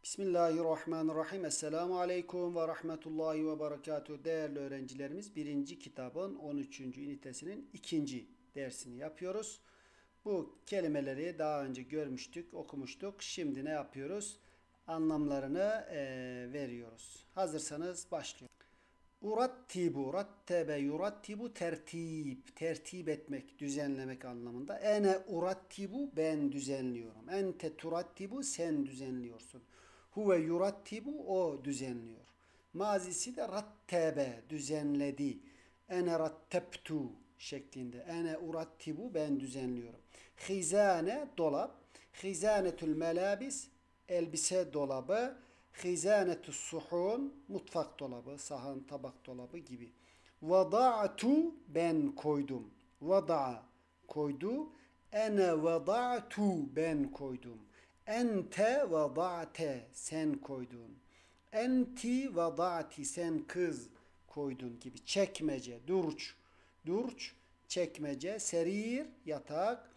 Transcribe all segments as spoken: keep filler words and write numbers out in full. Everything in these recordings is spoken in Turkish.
Bismillahirrahmanirrahim. Esselamu Aleyküm ve Rahmetullahi ve Berekatuhu. Değerli öğrencilerimiz, birinci kitabın on üçüncü ünitesinin ikinci dersini yapıyoruz. Bu kelimeleri daha önce görmüştük, okumuştuk. Şimdi ne yapıyoruz? Anlamlarını e, veriyoruz. Hazırsanız başlıyoruz. Urattibu, rattebe, yurattibu tertip, tertip etmek, düzenlemek anlamında. Ene urattibu, ben düzenliyorum. Ente turattibu, sen düzenliyorsun. Huve yurattibu, o düzenliyor. Mazisi de rattebe, düzenledi. Ene rattebtu şeklinde. Ene urattibu, ben düzenliyorum. Hizane, dolap. Hizanetül melabis, elbise dolabı. Hizânetus suhun, mutfak dolabı, sahan, tabak dolabı gibi. Vada'tu, ben koydum. Vada'a, koydu. Ene vada'tu, ben koydum. Ente vada'te, sen koydun. Enti vada'ti, sen kız koydun gibi. Çekmece, durç. Durç, çekmece. Serir, yatak.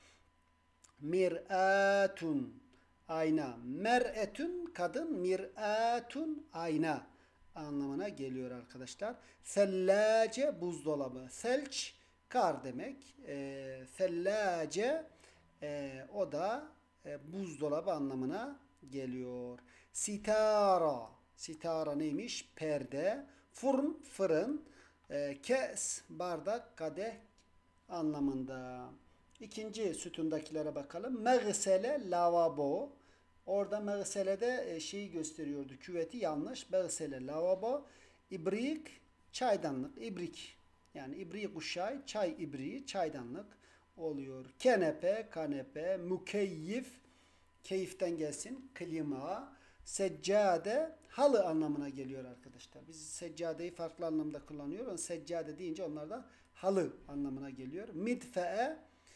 Mir'atun, ayna. Mer'etün, kadın. Mir'atun, ayna anlamına geliyor arkadaşlar. Sellace, buzdolabı. Selç, kar demek. E, sellace, e, o da e, buzdolabı anlamına geliyor. Sitara, sitara neymiş? Perde. Fırın, fırın. E, kes, bardak, kadeh anlamında. İkinci sütundakilere bakalım. Meğsele, lavabo. Orada meğselede e, şeyi gösteriyordu. Küveti yanlış. Meğsele, lavabo. İbrik, çaydanlık. İbrik. Yani ibrik uşay, çay ibriği, çaydanlık oluyor. Kenepe, kanepe. Mükeyyif, keyiften gelsin. Klima. Seccade, halı anlamına geliyor arkadaşlar. Biz seccadeyi farklı anlamda kullanıyoruz. Seccade deyince onlar da halı anlamına geliyor. Midfe'e,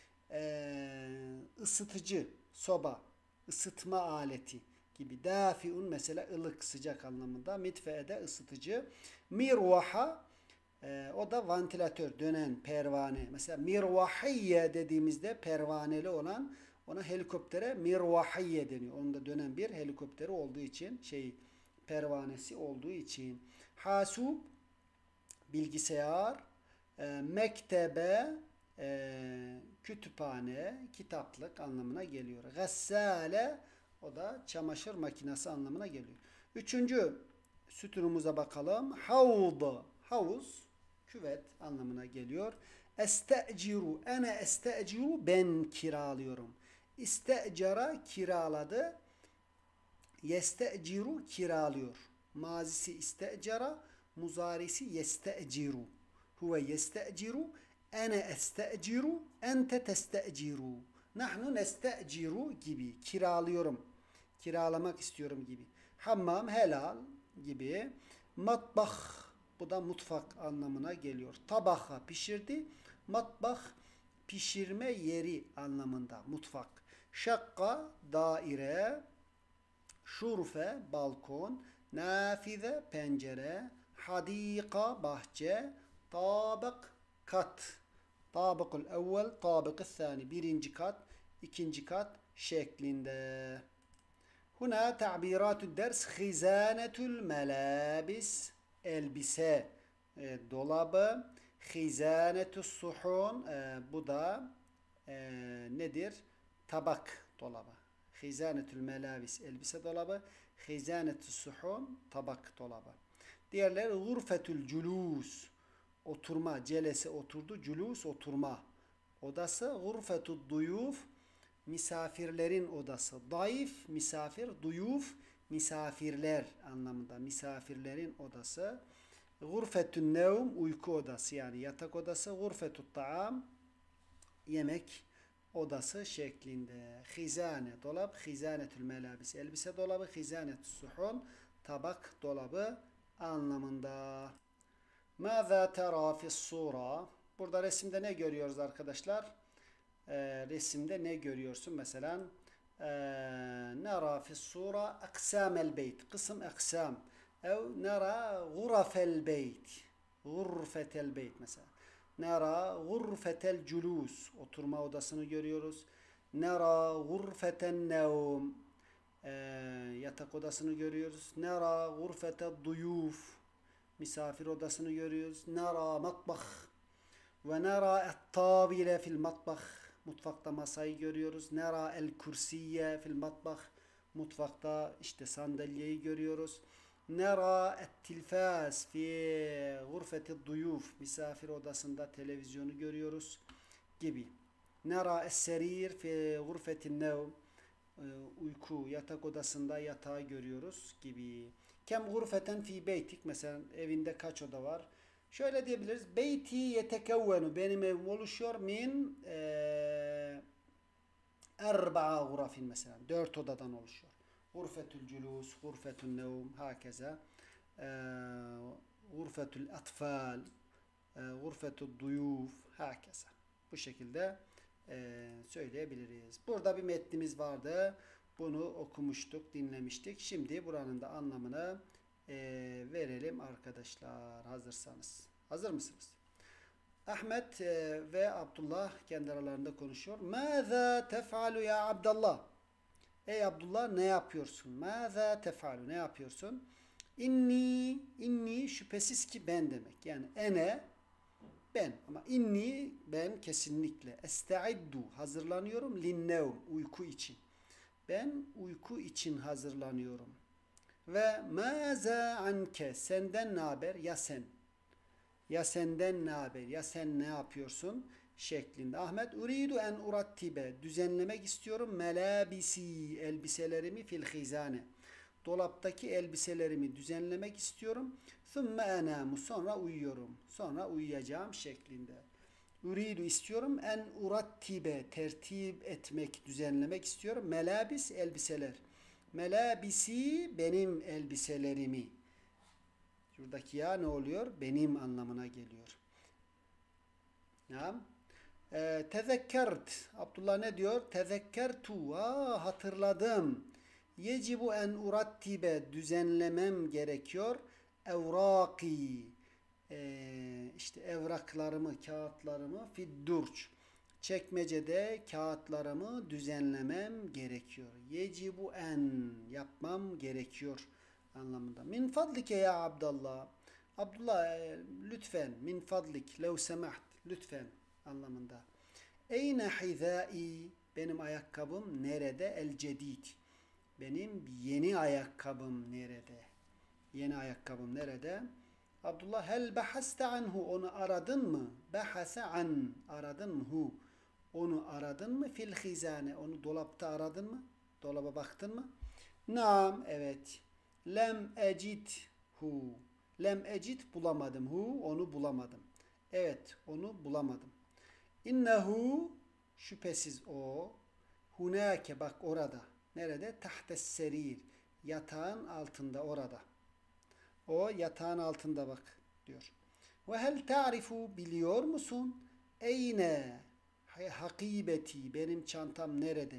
e, ısıtıcı, soba, ısıtma aleti gibi. Dafiun mesela ılık, sıcak anlamında. Midfe'de ısıtıcı. Mirvaha, e, o da vantilatör, dönen pervane. Mesela mirvahiyye dediğimizde pervaneli olan, ona helikoptere mirvahiyye deniyor. Onda dönen bir helikopteri olduğu için, şey, pervanesi olduğu için. Hasub, bilgisayar. E, mektebe, e, kütüphane, kitaplık anlamına geliyor. Gassale, o da çamaşır makinesi anlamına geliyor. Üçüncü sütunumuza bakalım. Havd, havuz, küvet anlamına geliyor. Esteciru, ene esteciru, ben kiralıyorum. İstecara, kiraladı. Yesteciru, kiralıyor. Mazisi istecara, muzarisi yesteciru. Huve yesteciru, ene esteciru, ente testeciru. Nahnu nesteciru gibi. Kiralıyorum. Kiralamak istiyorum gibi. Hammam, helal gibi. Matbah, bu da mutfak anlamına geliyor. Tabaha, pişirdi. Matbah, pişirme yeri anlamında. Mutfak. Şakka, daire. Şurfe, balkon. Nafize, pencere. Hadika, bahçe. Tabık, kat. Tabıkul evvel, tabıkı thani. Birinci kat, ikinci kat şeklinde. Huna ta'biratü ders. Hizanetül melabis, elbise e, dolabı. Hizanetü suhun, e, bu da e, nedir? Tabak dolabı. Hizanetül melabis, elbise dolabı. Hizanetü suhun, tabak dolabı. Diğerleri gurfetül culus, oturma, celese oturdu, culus oturma odası. Gurfetud duyuf, misafirlerin odası. Daif, misafir. Duyuf, misafirler anlamında. Misafirlerin odası. Gurfetün nevm, uyku odası, yani yatak odası. Gurfetut taam, yemek odası şeklinde. Hizane, dolap. Hizanetül melabis, elbise dolabı. Hizanetü suhun, tabak dolabı anlamında. Mâzâ terâ fissûrâ. Burada resimde ne görüyoruz arkadaşlar? Ee, resimde ne görüyorsun? Mesela ee, nera fissûrâ aksâmel beyt. Kısım aksam. Ev nera gurafel beyt. Gurfetel beyt mesela. Nera gurfetel culûs. Oturma odasını görüyoruz. Nera gurfeten nevm. Ee, yatak odasını görüyoruz. Nera gurfete duyuf. Misafir odasını görüyoruz. Nera matbah. Ve nera et-tabile fil matbah. Mutfakta masayı görüyoruz. Nera el kursiye fil matbah. Mutfakta işte sandalyeyi görüyoruz. Nera et-tilfas fi gurfeti duyuf. Misafir odasında televizyonu görüyoruz gibi. Nera es-serir fi gurfetin nevm. Uyku, yatak odasında yatağı görüyoruz gibi. Kem gurfeten fi beytik. Mesela evinde kaç oda var? Şöyle diyebiliriz. Beyti yetekevvenu. Benim evim oluşuyor. Min eee erba'a gurafin mesela. Dört odadan oluşuyor. Gurfetül cülus, gurfetül nevm, hakeza. Eee gurfetül atfal, eee gurfetül duyuf, hakeza. Bu şekilde eee, söyleyebiliriz. Burada bir metnimiz vardı. Bunu okumuştuk, dinlemiştik. Şimdi buranın da anlamını eee, verelim arkadaşlar. Hazırsanız. Hazır mısınız? Ahmet e, ve Abdullah kendi aralarında konuşuyor. Mâzâ tef'alu ya Abdullah? Ey Abdullah, ne yapıyorsun? Mâzâ tef'alu? Ne yapıyorsun? İnni, inni şüphesiz ki ben demek. Yani ene ben, ama inni ben kesinlikle. Este'iddu hazırlanıyorum. Linnevm uyku için. Ben uyku için hazırlanıyorum. Ve mâzâ anke senden ne haber? Ya sen. Ya senden ne haber? Ya sen ne yapıyorsun? Şeklinde. Ahmet uridu en urattibe. Düzenlemek istiyorum. Melabisi. Elbiselerimi fil hizane. Dolaptaki elbiselerimi düzenlemek istiyorum. Thumme enamu. Sonra uyuyorum. Sonra uyuyacağım şeklinde. Uridu istiyorum. En urattibe. Tertip etmek, düzenlemek istiyorum. Melabis elbiseler. Melabisi benim elbiselerimi. Şuradaki ya ne oluyor? Benim anlamına geliyor. Ya. E, tezekkert. Abdullah ne diyor? Tezekkertu. Aa, hatırladım. Yecibu en urattibe. Düzenlemem gerekiyor. Evraki. E, işte evraklarımı, kağıtlarımı fiddurç. Çekmecede kağıtlarımı düzenlemem gerekiyor. Yecibu en. Yapmam gerekiyor anlamında. Min fadlike ya Abdullah. Abdullah e, lütfen min fadlik lev semaht lütfen anlamında. Eyne hizai benim ayakkabım nerede? El cedid. Benim yeni ayakkabım nerede? Yeni ayakkabım nerede? Abdullah hel bahaste anhu onu aradın mı? Bahase an aradın mı hu? Onu aradın mı? Fil hizane onu dolapta aradın mı? Dolaba baktın mı? Naam evet. Lem ecid hu. Lem ecid bulamadım. Hu onu bulamadım. Evet onu bulamadım. İnnehu şüphesiz o. Hunake bak orada. Nerede? Tahtes serir. Yatağın altında orada. O yatağın altında bak diyor. Ve hel ta'rifu biliyor musun? Eyne hakibeti benim çantam nerede?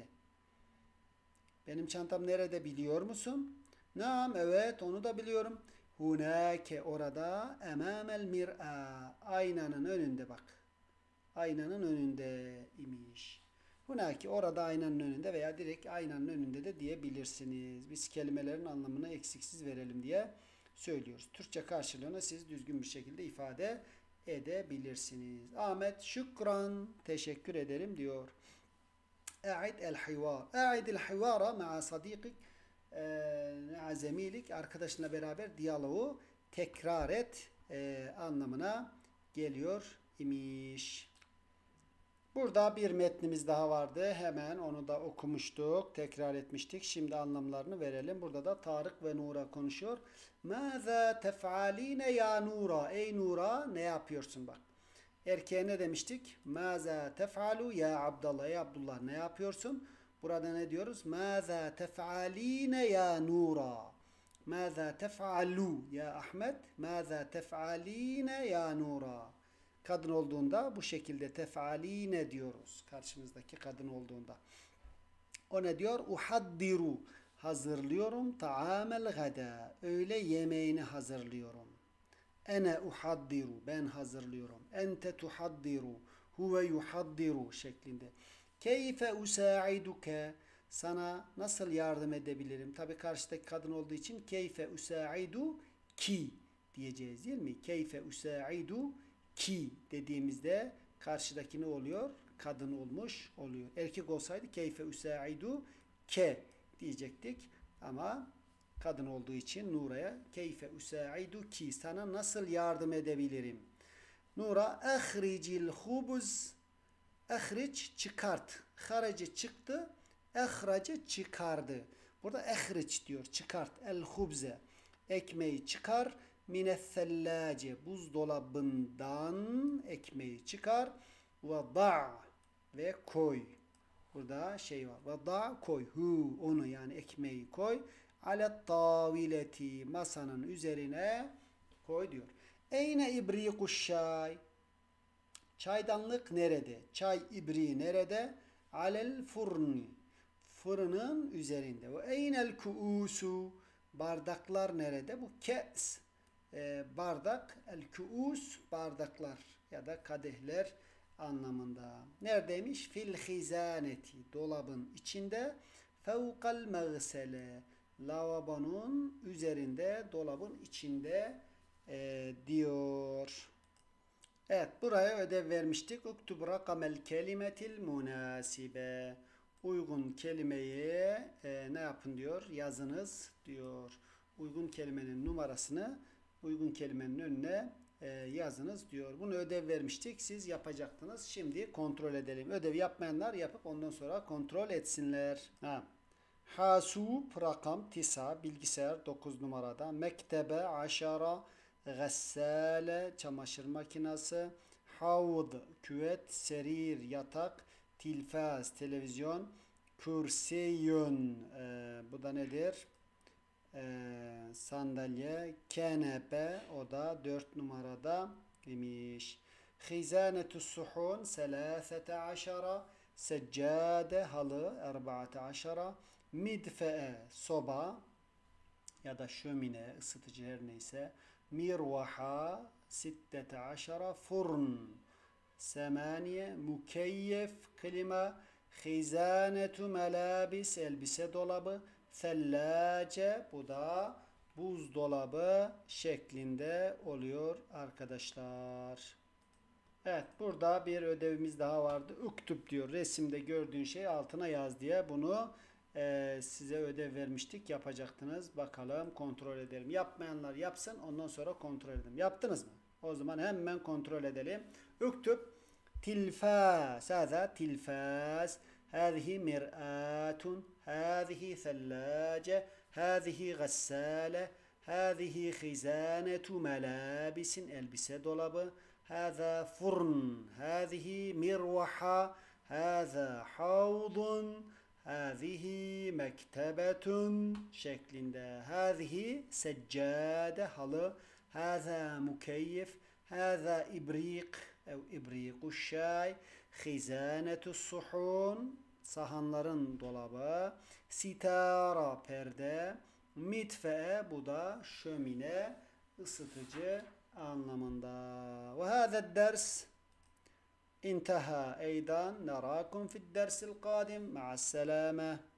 Benim çantam nerede biliyor musun? Naam evet onu da biliyorum. Hunake orada emamel mir'a aynanın önünde bak. Aynanın önünde imiş. Hunake orada aynanın önünde veya direkt aynanın önünde de diyebilirsiniz. Biz kelimelerin anlamını eksiksiz verelim diye söylüyoruz. Türkçe karşılığını siz düzgün bir şekilde ifade edebilirsiniz. Ahmet şükran teşekkür ederim diyor. A'id el-hivar. A'id el-hivara ma'a sadikik ma'a zemilik arkadaşınla beraber diyaloğu tekrar et e, anlamına geliyor imiş. Burada bir metnimiz daha vardı. Hemen onu da okumuştuk. Tekrar etmiştik. Şimdi anlamlarını verelim. Burada da Tarık ve Nura konuşuyor. Mâzâ tef'alîne ya Nura. Ey Nura ne yapıyorsun bak. Erkeğe ne demiştik? Mâzâ tef'alu ya Abdullah. Ey Abdullah ne yapıyorsun? Burada ne diyoruz? Mâzâ tef'alîne ya Nura. Mâzâ tef'alu ya Ahmet. Mâzâ tef'alîne ya Nura. Kadın olduğunda bu şekilde tef'aline diyoruz. Karşımızdaki kadın olduğunda. O ne diyor? Uhaddiru. Hazırlıyorum. Ta'amel gada. Öğle yemeğini hazırlıyorum. Ene uhaddiru. Ben hazırlıyorum. Ente tuhaddiru. Huve yuhaddiru şeklinde. Keyfe usaiduke. Sana nasıl yardım edebilirim? Tabi karşıdaki kadın olduğu için keyfe usaidu ki diyeceğiz değil mi? Keyfe usaidu ki dediğimizde karşıdaki ne oluyor? Kadın olmuş oluyor. Erkek olsaydı keyfe usaidu ke diyecektik. Ama kadın olduğu için Nura'ya keyfe usaidu ki sana nasıl yardım edebilirim? Nura ehricil hubuz ehric çıkart. Harace çıktı. Ehrace çıkardı. Burada ehric diyor. Çıkart. El hubze. Ekmeği çıkar. Minethellâce. Buzdolabından ekmeği çıkar. Ve da' ve koy. Burada şey var. Ve da' koy. Hu onu yani ekmeği koy. Alet tavileti. Masanın üzerine koy diyor. Eyne ibrikuş şay. Çaydanlık nerede? Çay ibriği nerede? Alel furni. Fırının üzerinde. Ve eynel kuusu. Bardaklar nerede? Bu kes. E, bardak. El kuus bardaklar ya da kadehler anlamında. Neredeymiş? Fil hizaneti. Dolabın içinde. Fevkal mağsele. Lavabonun üzerinde, dolabın içinde e, diyor. Evet, buraya ödev vermiştik. Uktub rakamel kelimetil münasibe. Uygun kelimeyi e, ne yapın diyor? Yazınız diyor. Uygun kelimenin numarasını uygun kelimenin önüne e, yazınız diyor. Bunu ödev vermiştik. Siz yapacaktınız. Şimdi kontrol edelim. Ödev yapmayanlar yapıp ondan sonra kontrol etsinler. Ha. Hasub rakam tisa bilgisayar dokuz numarada. Mektebe aşara gassale çamaşır makinesi. Havd küvet serir yatak. Tilfaz televizyon. Kürsiyün e, bu da nedir? E, sandalye. Kenepe o da dört numarada imiş. Hizanetus suhun selasete aşara. Seccade halı erbaate aşara. Midfe'e soba ya da şömine ısıtıcı her neyse. Mirvaha sittete aşara furn semaniye mukeyyef klima hizanetu melabis elbise dolabı thellâce bu da buzdolabı şeklinde oluyor arkadaşlar. Evet, burada bir ödevimiz daha vardı. Üktüp diyor. Resimde gördüğün şeyi altına yaz diye bunu e, size ödev vermiştik. Yapacaktınız. Bakalım kontrol edelim. Yapmayanlar yapsın. Ondan sonra kontrol edelim. Yaptınız mı? O zaman hemen kontrol edelim. Üktüp tilfaz. Hâzâ tilfaz. Hâzihi mir'âtun. Hâzihi thellâce. Hâzihi gassâle. Hâzihi hizânetu melâbisin. Elbise dolabı. هذا فرن هذه مروحة هذا حوض هذه مكتبة şeklinde هذه سجادة halı هذا مكيف هذا إبريق أو إبريق الشاي خزانة الصحون sahanların dolabı sitara perde mitfe bu da şömine ısıtıcı anlamında. Ve hâzâ ders intaha eydan. Nerâkum fid dersil kâdim. Ma'asselâme.